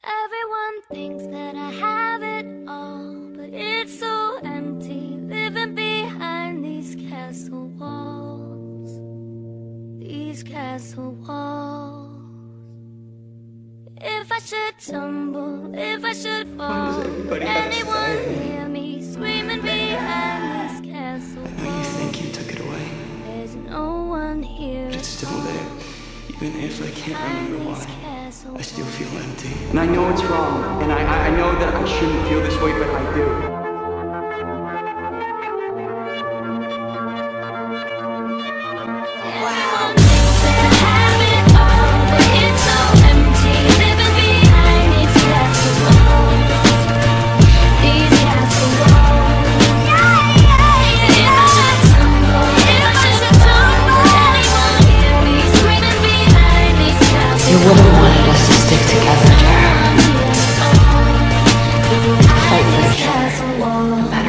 Everyone thinks that I have it all, but it's so empty, living behind these castle walls. These castle walls. If I should tumble, if I should fall, would anyone hear me screaming behind these castle walls? I know you think you took it away. There's no one here. But it's still there. Even if I can't remember why, I still feel empty. And I know it's wrong, and I know that I shouldn't feel this way, but I do. You would have wanted us to stick together, Jared. Fight for each other, no matter